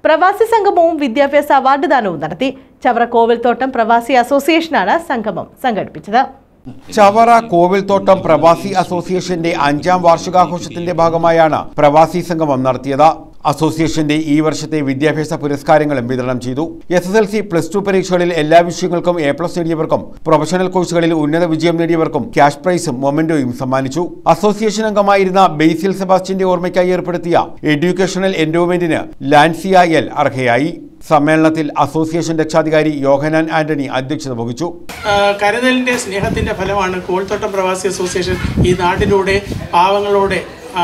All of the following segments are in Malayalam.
പ്രവാസി സംഗമവും വിദ്യാഭ്യാസ അവാർഡ് ദാനവും നടത്തി. ചവറ കോവിൽത്തോട്ടം പ്രവാസി അസോസിയേഷനാണ് സംഗമം സംഘടിപ്പിച്ചത്. ചവറ കോവിൽത്തോട്ടം പ്രവാസി അസോസിയേഷന്റെ 5ാം വാർഷികാഘോഷത്തിന്റെ ഭാഗമായാണ് പ്രവാസി സംഗമം നടത്തിയത്. അസോസിയേഷന്റെ ഈ വർഷത്തെ വിദ്യാഭ്യാസ പുരസ്കാരങ്ങളും വിതരണം ചെയ്തു. SSLC, +2 പരീക്ഷകളിൽ എല്ലാ വിഷയങ്ങൾക്കും A+ നേടിയവർക്കും പ്രൊഫഷണൽ കോഴ്സുകളിൽ ഉന്നത വിജയം നേടിയവർക്കും ക്യാഷ് പ്രൈസും മൊമെന്റോയും സമ്മാനിച്ചു. അസോസിയേഷൻ അംഗമായിരുന്ന ബേസിൽ സെബാസ്റ്റ്യന്റെ ഓർമ്മയ്ക്കായി ഏർപ്പെടുത്തിയ എഡ്യൂക്കേഷണൽ എൻഡോമെന്റിന് ലാൻസിയ എൽ അർഹയായി. സമ്മേളനത്തിൽ അസോസിയേഷൻ രക്ഷാധികാരി യോഹനാൻ ആന്റണി അധ്യക്ഷത വഹിച്ചു. കരുതലിന്റെ സ്നേഹത്തിന്റെ ഫലമാണ് കോവിൽത്തോട്ടം പ്രവാസി അസോസിയേഷൻ ഈ നാട്ടിലൂടെ പാവങ്ങളോടെ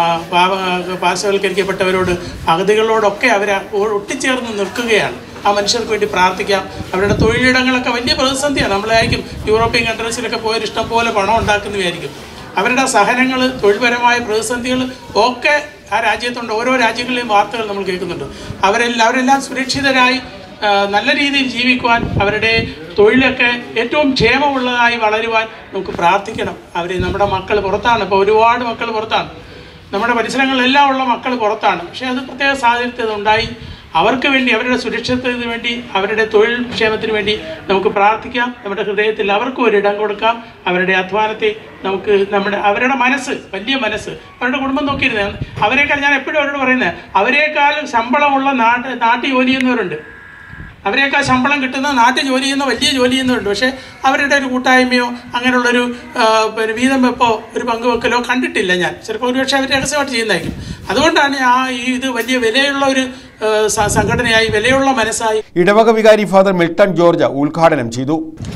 പാർശ്വവൽക്കരിക്കപ്പെട്ടവരോട് അഗതികളോടൊക്കെ അവർ ഒട്ടിച്ചേർന്ന് നിൽക്കുകയാണ്. ആ മനുഷ്യർക്ക് വേണ്ടി പ്രാർത്ഥിക്കാം. അവരുടെ തൊഴിലിടങ്ങളൊക്കെ വലിയ പ്രതിസന്ധിയാണ്. നമ്മളായിരിക്കും യൂറോപ്യൻ കൺട്രീസിലൊക്കെ പോയൊരു ഇഷ്ടം പോലെ പണം ഉണ്ടാക്കുന്നവയായിരിക്കും. അവരുടെ സഹനങ്ങൾ, തൊഴിൽപരമായ പ്രതിസന്ധികൾ ഒക്കെ ആ രാജ്യത്തുണ്ട്. ഓരോ രാജ്യങ്ങളിലെയും വാർത്തകൾ നമ്മൾ കേൾക്കുന്നുണ്ട്. അവരെല്ലാം സുരക്ഷിതരായി നല്ല രീതിയിൽ ജീവിക്കുവാൻ, അവരുടെ തൊഴിലൊക്കെ ഏറ്റവും ക്ഷേമമുള്ളതായി വളരുവാൻ നമുക്ക് പ്രാർത്ഥിക്കണം. നമ്മുടെ മക്കൾ പുറത്താണ്. ഇപ്പോൾ ഒരുപാട് മക്കൾ പുറത്താണ്. നമ്മുടെ പരിസരങ്ങളിലെല്ലാം ഉള്ള മക്കൾ പുറത്താണ്. പക്ഷേ അത് പ്രത്യേക സാഹചര്യത്തിൽ ഉണ്ടായി. അവർക്ക് വേണ്ടി, അവരുടെ സുരക്ഷിതത്വത്തിന് വേണ്ടി, അവരുടെ തൊഴിൽ ക്ഷേമത്തിന് വേണ്ടി നമുക്ക് പ്രാർത്ഥിക്കാം. നമ്മുടെ ഹൃദയത്തിൽ അവർക്കും ഒരിടം കൊടുക്കാം. അവരുടെ അധ്വാനത്തെ നമുക്ക് അവരുടെ മനസ്സ്, വലിയ മനസ്സ്, അവരുടെ കുടുംബം നോക്കിയിരുന്നത്. അവരെക്കാൾ ഞാൻ എപ്പോഴും അവരോട് പറയുന്നത്, അവരെക്കാളും ശമ്പളമുള്ള നാട്ടിൽ ജോലി ചെയ്യുന്നവരുണ്ട്. അവരെയൊക്കെ ശമ്പളം കിട്ടുന്ന നാട്ടിൽ ജോലി ചെയ്യുന്ന വലിയ ജോലി ചെയ്യുന്നവരുണ്ട്. പക്ഷേ അവരുടെ ഒരു കൂട്ടായ്മയോ അങ്ങനെയുള്ളൊരു വീതം വെപ്പോ ഒരു പങ്കുവെക്കലോ കണ്ടിട്ടില്ല ഞാൻ. ചിലപ്പോൾ ഒരുപക്ഷെ അവർ രഹസ്യമായിട്ട് ചെയ്യുന്നതായിരിക്കും. അതുകൊണ്ടാണ് ഇത് വലിയ വിലയുള്ള ഒരു സംഘടനയായി, വിലയുള്ള മനസ്സായി. ഇടവക വികാരി ഫാദർ മിൽട്ടൺ ജോർജ് ഉദ്ഘാടനം ചെയ്തു.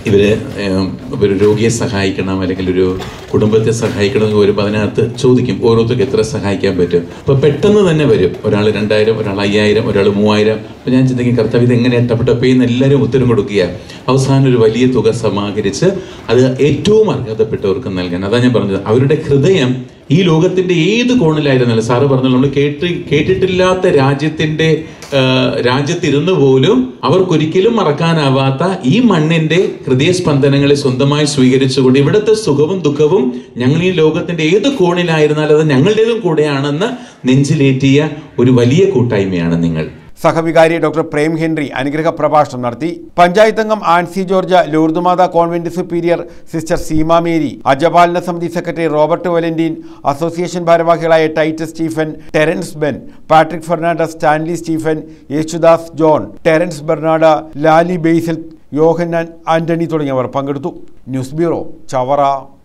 ഒരു രോഗിയെ സഹായിക്കണം, അല്ലെങ്കിൽ ഒരു കുടുംബത്തെ സഹായിക്കണം എന്ന് വരുമ്പോൾ അതിനകത്ത് ചോദിക്കും ഓരോരുത്തർക്ക് എത്ര സഹായിക്കാൻ പറ്റും. അപ്പോൾ പെട്ടെന്ന് തന്നെ വരും. ഒരാൾ 2000, ഒരാൾ 5000, ഒരാൾ 3000. അപ്പോൾ ഞാൻ ചിന്തിക്കും, കർത്താവ് ഇതെങ്ങനെ എട്ടപ്പെട്ടപ്പോൾ എന്ന് എല്ലാവരും ഉത്തരം കൊടുക്കുക. അവസാനം ഒരു വലിയ തുക സമാഹരിച്ച് അത് ഏറ്റവും അർഹതപ്പെട്ടവർക്ക് നൽകാൻ. അതാണ് ഞാൻ പറഞ്ഞത്. അവരുടെ ഹൃദയം ഈ ലോകത്തിന്റെ ഏത് കോണിലായിരുന്നാലും, സാറ് പറഞ്ഞു, നമ്മൾ കേട്ടിട്ടില്ലാത്ത രാജ്യത്തിരുന്നു പോലും അവർക്കൊരിക്കലും മറക്കാനാവാത്ത ഈ മണ്ണിന്റെ ഹൃദയസ്പന്ദനങ്ങളെ സ്വന്തമായി സ്വീകരിച്ചുകൊണ്ട് ഇവിടുത്തെ സുഖവും ദുഃഖവും ഞങ്ങൾ ഈ ലോകത്തിന്റെ ഏത് കോണിലായിരുന്നാലും അത് ഞങ്ങളുടേതും കൂടെയാണെന്ന് നെഞ്ചിലേറ്റിയ ഒരു വലിയ കൂട്ടായ്മയാണ് നിങ്ങൾ. സഹവികാരി ഡോക്ടർ പ്രേം ഹെൻറി അനുഗ്രഹ പ്രഭാഷണം നടത്തി. പഞ്ചായത്ത് അംഗം Ancy George, Lourdumatha convent superior sister Seema Mary, അജപാലന സമിതി സെക്രട്ടറി റോബർട്ട് വലന്റീൻ, അസോസിയേഷൻ ഭാരവാഹികളായ Titus Stephen, Terence Ben, Patrick Fernandez, Stanley Stephen, Yesudas John, Terence Bernard, Lali Basil, Yohannan Antony തുടങ്ങിയവർ പങ്കെടുത്തു. News bureau, Chavara.